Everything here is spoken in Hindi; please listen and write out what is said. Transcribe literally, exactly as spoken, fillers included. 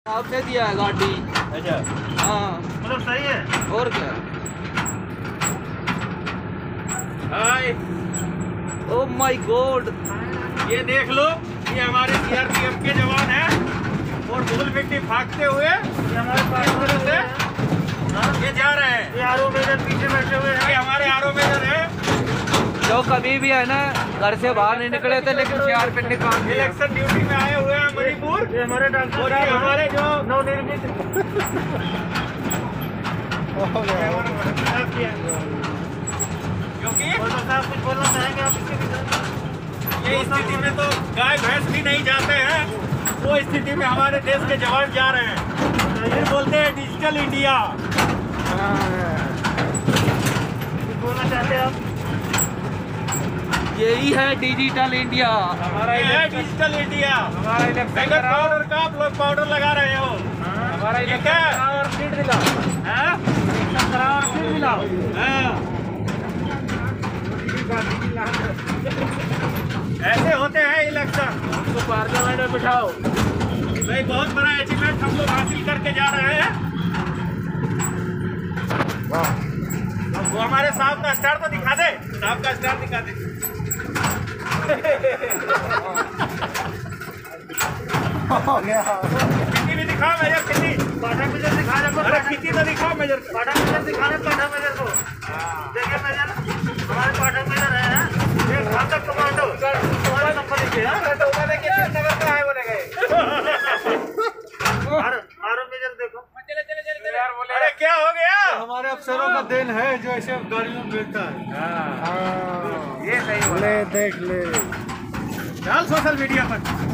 आपने दिया है गाड़ी। अच्छा हाँ मतलब सही है। और क्या। हाय ओ माय गॉड, ये देख लो, ये हमारे सीआरपीएफ के जवान हैं और धूल मिट्टी भागते हुए ये हमारे पास से ये जा रहे हैं। ये आरओ मेजर पीछे बैठे हुए हैं। ये हमारे आरओ मेजर है जो कभी भी है ना घर से बाहर नहीं निकले थे, लेकिन शहर पे निकाल दिया। इलेक्शन ड्यूटी में आए हुए हैं मणिपुर। ये हमारे डॉक्टर और ये हमारे जो नवनिर्मित क्योंकि कुछ बोलना चाहेंगे आप इसके विषय? ये स्थिति में तो गाय भैंस भी नहीं जाते हैं, वो स्थिति में हमारे देश के जवान जा रहे हैं। ये बोलते हैं डिजिटल इंडिया। कुछ बोलना चाहते हैं आप? यही है डिजिटल इंडिया, हमारा है डिजिटल इंडिया। हमारा इलेक्शन पाउडर का आप लोग पाउडर लगा रहे हो। हमारा इलेक्शन और सीट दिलाओ, इलेक्शन कराओ और सीट दिलाओ। ऐसे होते हैं इलेक्शन। हमको पार्लियामेंट में बिठाओ। भाई बहुत बड़ा अचीवमेंट हम लोग हासिल करके जा रहे हैं। वो हमारे साहब का स्टार तो दिखा दे, साहब का स्टार दिखा दे। कितनी भी दिखाओ मेजर, कितनी पाठा मेजर दिखा दे। अरे कितनी तो दिखाओ मेजर, पाठा मेजर दिखा दे। पाठा मेजर को देखिए, मेजर हमारे पाठा मेजर है। एक भाग तक कमांडो तुम्हारा नंबर लिखे। कितने नंबर का है बोले गए। आरो मेजर देखो, चले चले चले यार बोले। अरे क्या हो गया? हमारे अफसरों का दिन है जो ऐसे गाड़ियों में मिलता है। हाँ ये सही ले देख ले डाल सोशल मीडिया पर।